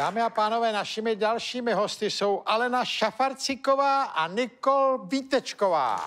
Dámy a pánové, našimi dalšími hosty jsou Alena Šafarciková a Nikol Vítečková.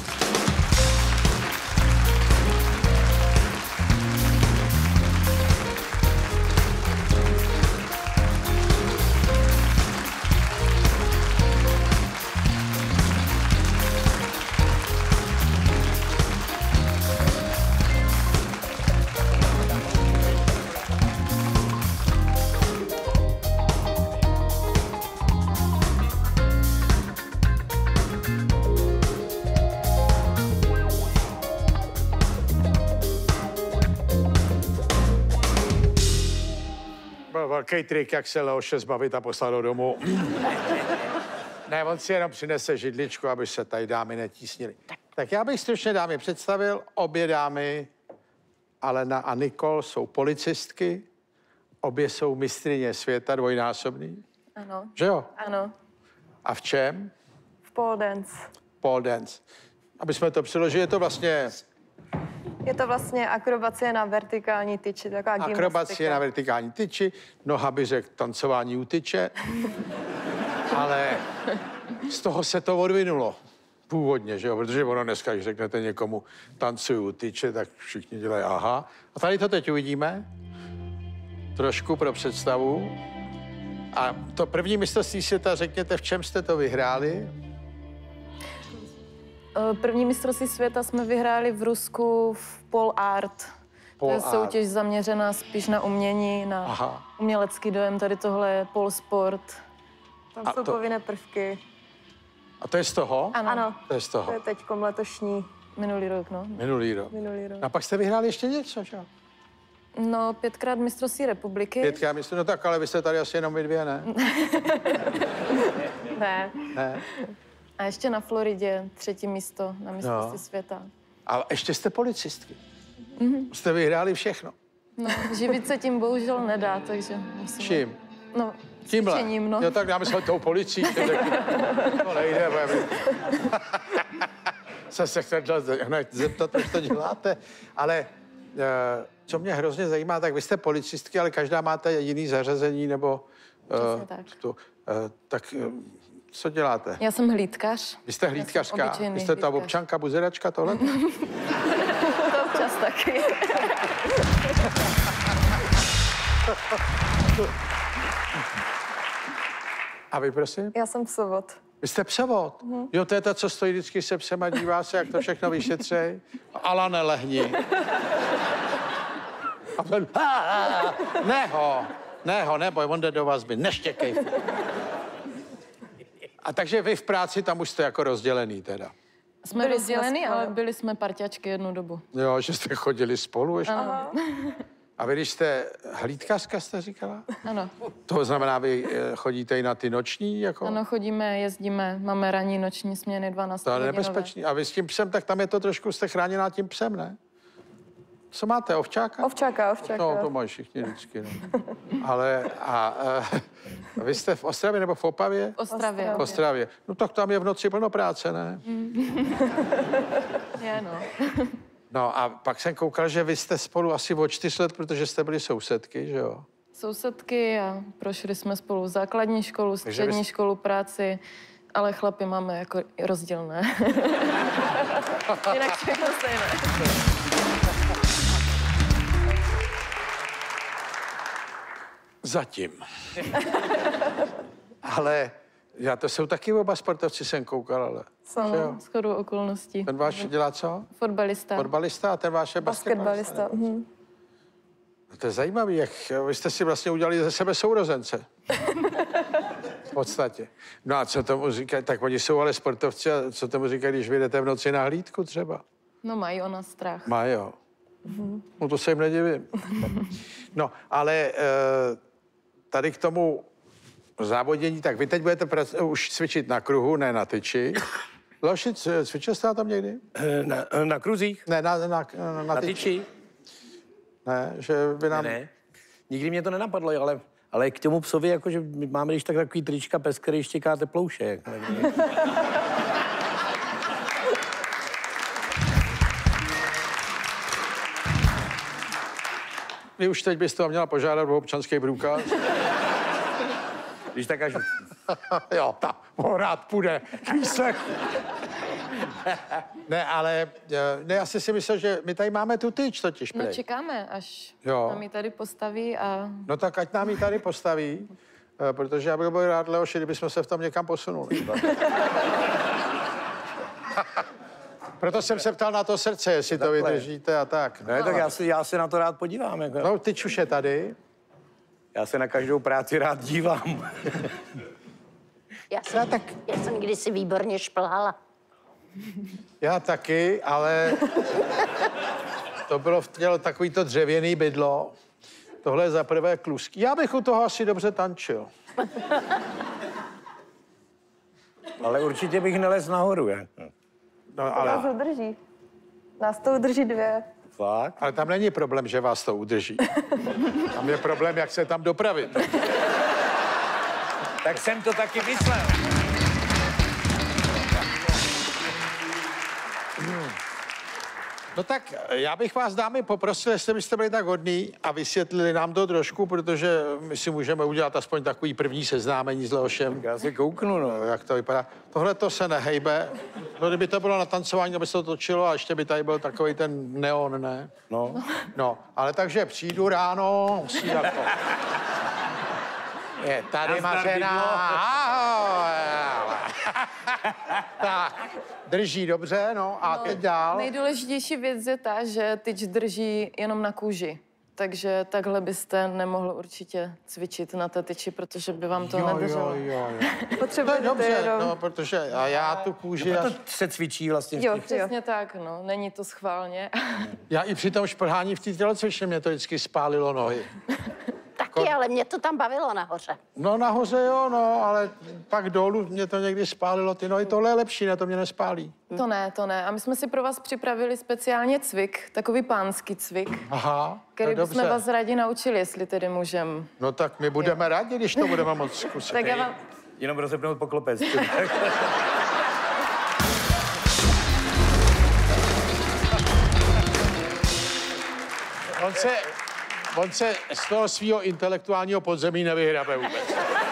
Velký trik, jak se Leoše zbavit a poslat do domu. Ne, on si jenom přinese židličku, aby se tady dámy netísnily. Tak já bych stručně dámy představil. Obě dámy, Alena a Nikol, jsou policistky. Obě jsou mistryně světa, dvojnásobný. Ano. Že jo? Ano. A v čem? V pole dance. Pole dance. Aby jsme to přeložili, Je to vlastně akrobacie na vertikální tyči, taková gymnastika. Akrobacie na vertikální tyči, noha by řekl tancování u tyče, ale z toho se to odvinulo původně, že jo? Protože ono dneska, když řeknete někomu tancuju u tyče, tak všichni dělají aha. A tady to teď uvidíme, trošku pro představu. A to první mistrovství světa, řekněte, v čem jste to vyhráli? První mistrovství světa jsme vyhráli v Rusku v pole art. To je soutěž zaměřená spíš na umění, na umělecký dojem. Tady tohle je pole sport. Tam jsou povinné prvky. A to je z toho? Ano. To je z toho. To je teďkom letošní. Minulý rok, no. Minulý rok. A pak jste vyhráli ještě něco, že? No, 5krát mistrovství republiky. 5krát mistrovství, no tak, ale vy jste tady asi jenom vy dvě, ne? Ne. A ještě na Floridě 3. místo na mistrovství světa. A ještě jste policistky. Jste vyhráli všechno. No, živit se tím bohužel nedá, takže musíme... Čím? No, tímhle. Cvičením, no. Jo, tak já myslím tou policií. To nejde, jsem se chtěl zeptat, proč to děláte. Ale co mě hrozně zajímá, tak vy jste policistky, ale každá máte jiný zařazení, nebo... tak co děláte? Já jsem hlídkař. Vy jste hlídkařka? Vy jste ta občanka, buzeračka, tohle? To občas taky. A vy, prosím? Já jsem psovod. Vy jste psovod? Jo, to je ta, co stojí vždycky se psem a dívá se, jak to všechno vyšetřej. Alane, lehni. A ten... Neboj, on jde do vazby, neštěkej. A takže vy v práci tam už jste jako rozdělený teda. Jsme rozdělený, ale byli jsme parťačky jednu dobu. Jo, že jste chodili spolu ještě? Aha. A vy, když jste hlídkařka, jste říkala? Ano. To znamená, vy chodíte i na ty noční? Jako? Ano, chodíme, jezdíme, máme ranní, noční směny, 12 To je nebezpečný. A vy s tím psem, tak tam je to trošku, jste chráněná tím psem, ne? Co máte, ovčáka? Ovčáka. No, to mají všichni vždycky, no. Ale vy jste v Ostravě nebo v Opavě? V Ostravě. V Ostravě. No tak tam je v noci plno práce, ne? Je, no. No a pak jsem koukal, že vy jste spolu asi o 4 let, protože jste byli sousedky, že jo? Sousedky a prošli jsme spolu základní školu, střední školu, práci, ale chlapy máme jako rozdílné. Jinak všechno stejné. Zatím. Ale to jsou taky oba sportovci, jsem koukal, ale... Jsou, shodou okolností. Ten váš dělá co? Fotbalista. Fotbalista a ten váš je basketbalista. No, to je zajímavý, jak vy jste si vlastně udělali ze sebe sourozence. V podstatě. No a co tomu říkají, tak oni jsou ale sportovci, a co tomu říkají, když vyjdete v noci na hlídku třeba? No mají o nás strach. Mají, jo. No to se jim nedivím. No, ale tady k tomu závodění, tak vy teď budete už cvičit na kruhu, ne na tyči. Leoši, cvičil jste tam někdy? Na kruzích? Ne, na tyči. Ne, že by nám... Ne. Nikdy mě to nenapadlo, ale k tomu psovi, jakože máme když tak takový trička pes, který štěká teplouše. Vy už teď byste ho měla požádat o občanský průkaz. Když tak až... Jo, on rád půjde k výslechu. Ne, ale já si myslel, že my tady máme tu tyč totiž. No prej. čekáme, až Jo. nám ji tady postaví a... No tak ať nám ji tady postaví, protože já bych byl rád, Leoši, kdybychom se v tom někam posunuli. Proto jsem se ptal na to srdce, jestli to vydržíte a tak. Ne, tak já se na to rád podívám. Jako. No, tyč už je tady. Já se na každou práci rád dívám. Já jsem kdysi výborně šplhala. Já taky, ale to mělo takový to dřevěný bydlo. Tohle je za prvé kluský. Já bych u toho asi dobře tančil. Ale určitě bych nelez nahoru, je. No, Nás ale udrží. Nás to udrží 2. Fakt? tam není problém, že vás to udrží. Tam je problém, jak se tam dopravit. Tak jsem to taky myslel. No tak já bych vás, dámy, poprosil, jestli byste byli tak hodní a vysvětlili nám to trošku, protože my si můžeme udělat aspoň takový první seznámení s Leošem. Já se kouknu, no. Jak to vypadá. Tohle to se nehejbe. No, kdyby to bylo na tancování, aby se to točilo a ještě by tady byl takový ten neon, ne? No. No, ale takže přijdu ráno, musí jako... Je tady Nazdar, Mařena. bydlo. Ahoj. Tak, drží dobře, no a teď dál. Nejdůležitější věc je ta, že tyč drží jenom na kůži. Takže takhle byste nemohl určitě cvičit na té tyči, protože by vám to nedrželo. jo. To je Potřebujete dobře, jenom... no, protože a já tu kůži, To se cvičí vlastně. Jo, přesně tak, no. Není to schválně. já i při tom šplhání v té tělocvičně mě to vždycky spálilo nohy. Taky, ale mě to tam bavilo nahoře. No nahoře jo, no, ale pak dolů mě to někdy spálilo ty nohy. Tohle je lepší, ne, to mě nespálí. To ne. A my jsme si pro vás připravili speciálně cvik, takový pánský cvik, Aha, který no bychom dobře. vás rádi naučili, jestli tedy můžem. No tak my budeme rádi, když to budeme moc zkusit. Tak já vám... Jenom rozepnout poklopec. On se z toho svého intelektuálního podzemí nevyhrabe vůbec.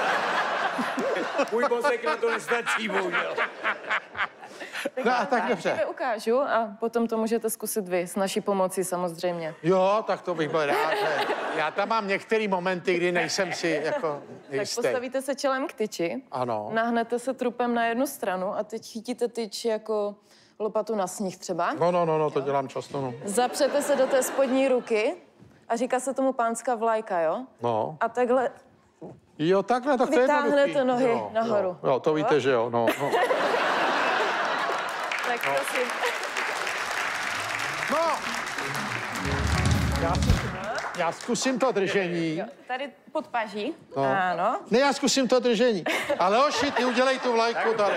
Můj mozek na to nestačí, bohužel. No a tak dobře. Já ukážu a potom to můžete zkusit vy, s naší pomocí samozřejmě. Jo, tak to bych byl rád. Že... Já tam mám některé momenty, kdy nejsem si jako Tak jistý. postavíte se čelem k tyči, Ano. nahnete se trupem na jednu stranu a teď chytíte tyč jako lopatu na sníh třeba. No, to dělám často, no. Zapřete se do té spodní ruky a říká se tomu pánská vlajka, jo? No. A takhle Jo, takhle, tak to je vytáhnete jednoduchý. nohy Jo, nahoru. Jo, to víte, že jo, no. Tak prosím. No. Já zkusím to držení. Tady pod paží. No. Ano. Ne, já zkusím to držení. Ale Leoši, ty udělej tu vlajku tady.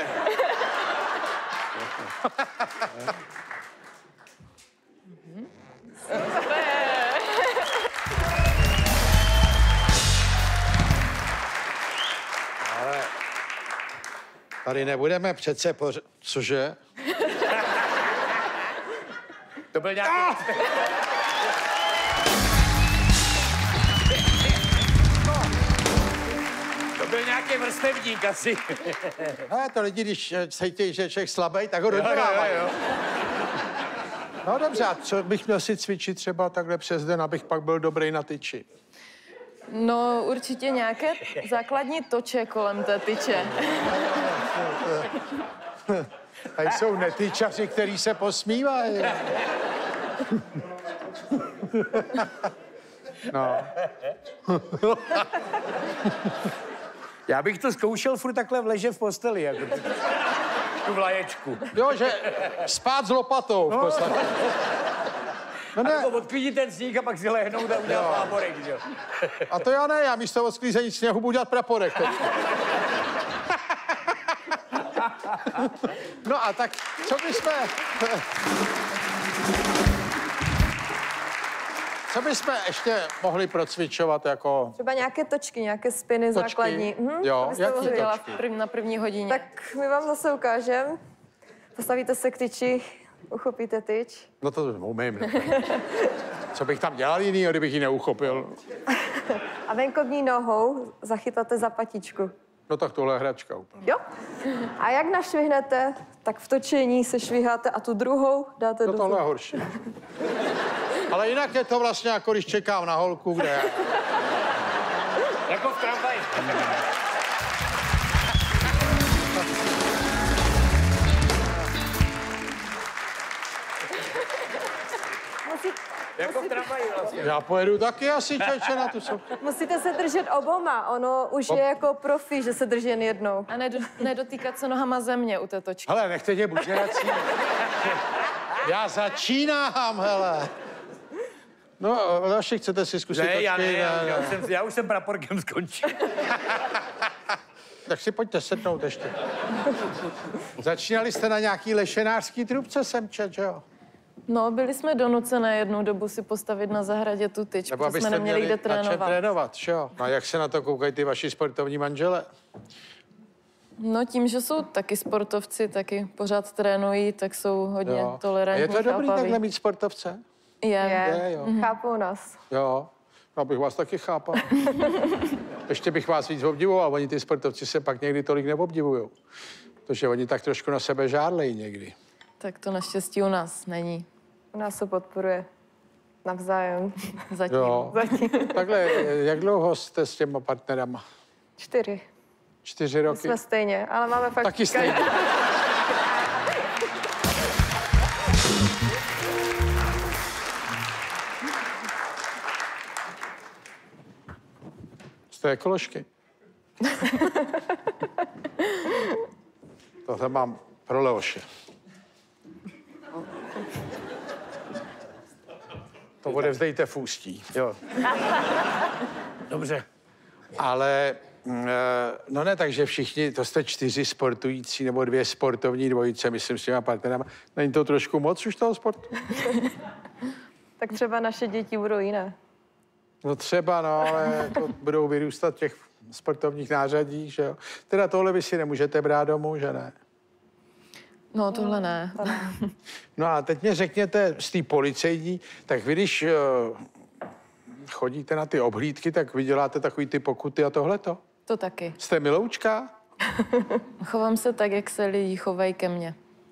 Ale tady nebudeme přece Cože? To byl nějaký... To byl nějaký vrstevník asi. Ne, to lidi, když cítí, že je člověk slabý, tak ho dodělávají. No dobře, a co bych měl si cvičit třeba takhle přes den, abych pak byl dobrý na tyči? No určitě nějaké základní toče kolem té tyče. Tady jsou netyčaři, kteří se posmívají. No. Já bych to zkoušel furt takhle v leže v posteli, jako tu vlaječku. Jo, že spát s lopatou v podstatě. No ne, Nebo odklidit ten sníh a pak si lehnout a udělat táborek, že jo? a to já ne, já místo odklízení sněhu budu dělat praporek teď. No a tak, co bychom ještě mohli procvičovat jako... Třeba nějaké točky, nějaké spiny Točky. základní. Jo, to byste jaký mohli Dělá točky? na první hodině. Tak my vám zase ukážeme. Postavíte se k tyči, uchopíte tyč. No to umím. Co bych tam dělal jinýho, kdybych ji neuchopil? A venkovní nohou zachytáte za patičku. No tak tohle je hračka úplně. Jo. A jak našvihnete, tak v točení se šviháte a tu druhou dáte No do tohle je zubu. horší. Ale jinak je to vlastně jako když čekám na holku, kde je. Jako v tramvaji. Jako v tramvaji vlastně. Já pojedu taky asi čeče na tu soutěž. Musíte se držet oboma, ono už je jako profi, že se drží jen jednou. A nedotýkat se nohama země u té točky. Hele, nechte tě bučerací. Já začínám, hele. No, Leoši, chcete si zkusit Ne, já točky? ne, já už jsem praporkem skončil. Tak si pojďte sednout ještě. Začínali jste na nějaký lešenářský trubce, jsem čet, že jo? No, byli jsme donucené jednu dobu si postavit na zahradě tu tyč, Nebo protože jsme abyste neměli měli kde na čem trénovat. trénovat, že jo? No a jak se na to koukají ty vaši sportovní manžele? No tím, že jsou taky sportovci, taky pořád trénují, tak jsou hodně Jo. A tolerantní, je to dobrý chápaví. takhle mít sportovce? Je. jo. Chápou nás. Jo, já bych vás taky chápal. Ještě bych vás víc obdivoval, oni ty sportovci se pak někdy tolik neobdivujou. Protože oni tak trošku na sebe žádlejí někdy. Tak to naštěstí u nás není. U nás se podporuje navzájem. Zatím. Jo. Takhle, jak dlouho jste s těma partnerama? 4. 4 roky? Jsme stejně, ale máme fakt... Taky stejně. Jste ekoložky? Tohle mám pro Leoše. To odevzdejte v Ústí. Jo. Dobře. Ale, no ne, takže všichni, to jste 4 sportující nebo 2 sportovní dvojice, myslím, s těma partnerama. Není to trošku moc už toho sportu? Tak třeba naše děti budou jiné. No třeba, no, ale jako budou vyrůstat v těch sportovních nářadích, že jo. Teda tohle vy si nemůžete brát domů, že ne? No, tohle ne. No a teď mě řekněte z té policejní, tak vy když chodíte na ty obhlídky, tak vy děláte takový ty pokuty a tohleto? To taky. Jste miloučka? Chovám se tak, jak se lidi chovají ke mně.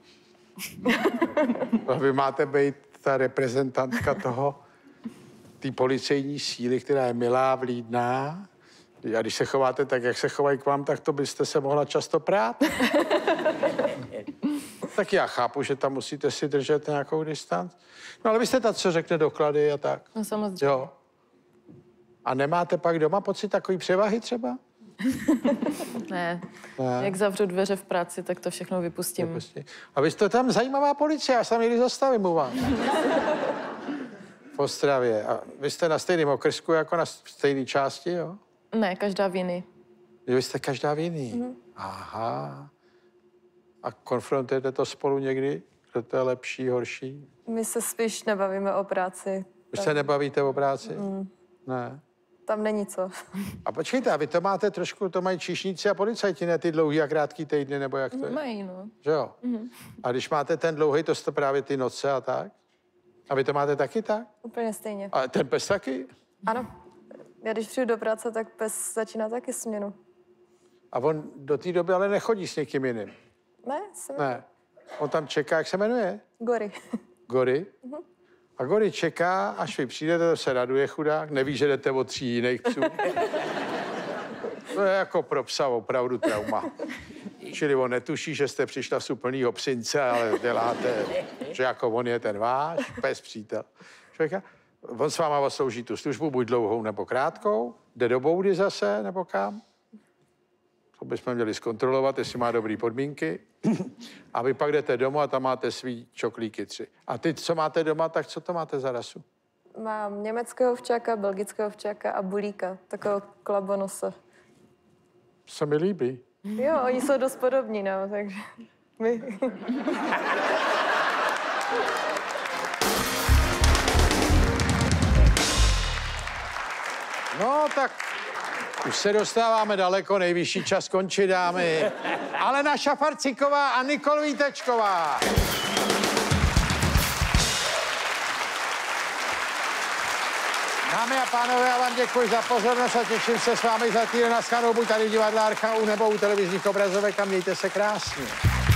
A vy máte být ta reprezentantka toho, té policejní síly, která je milá, vlídná. A když se chováte tak, jak se chovají k vám, tak to byste se mohla často prát. Tak já chápu, že tam musíte si držet nějakou distanc. No ale vy jste ta, co řekne doklady a tak. No samozřejmě. Jo. A nemáte pak doma pocit takový převahy třeba? Ne. Ne. Jak zavřu dveře v práci, tak to všechno vypustím. Prostě. A vy jste tam zajímavá policie, já se tam někdy zastavím u vás. V Ostravě. A vy jste na stejném okrsku jako na stejné části, jo? Ne, každá v jiný. Vy jste každá v jiný. Aha. A konfrontujete to spolu někdy? Kdo to je lepší, horší? My se spíš nebavíme o práci. Vy se nebavíte o práci? Ne. Tam není co. A počkejte, a vy to máte trošku, to mají číšníci a policajti, ne ty dlouhý a krátký týdny, nebo jak to je? Mají, no. Že jo? A když máte ten dlouhý, to jste právě ty noce a tak? A vy to máte taky tak? Úplně stejně. A ten pes taky? Ano. Já když přijdu do práce, tak pes začíná taky směnu. A on do té doby ale nechodí s někým jiným. Ne, jsem Ne. On tam čeká, jak se jmenuje? Gory. Gory. A Gory čeká, až vy přijdete, to se raduje chudák, neví, že jdete od 3 jiných psů. To je jako pro psa opravdu trauma. Čili on netuší, že jste přišla z úplnýho psince, ale děláte, že jako on je ten váš pes přítel. Člověka, on s váma slouží tu službu, buď dlouhou nebo krátkou, jde do boudy zase, nebo kam. To bychom měli zkontrolovat, jestli má dobré podmínky. A vy pak jdete domů a tam máte svý čoklíky 3. A ty, co máte doma, tak co to máte za rasu? Mám německého ovčáka, belgického ovčáka a bulíka, takového klabonose. Se mi líbí. Jo, oni jsou dost podobní, no, takže my... No, tak už se dostáváme daleko, nejvyšší čas končit, dámy. Alena Šafarciková a Nikol Vítečková. Dámy a pánové, já vám děkuji za pozornost a těším se s vámi za týden na shledanou buď tady v divadle Archau nebo u televizních obrazovek a mějte se krásně.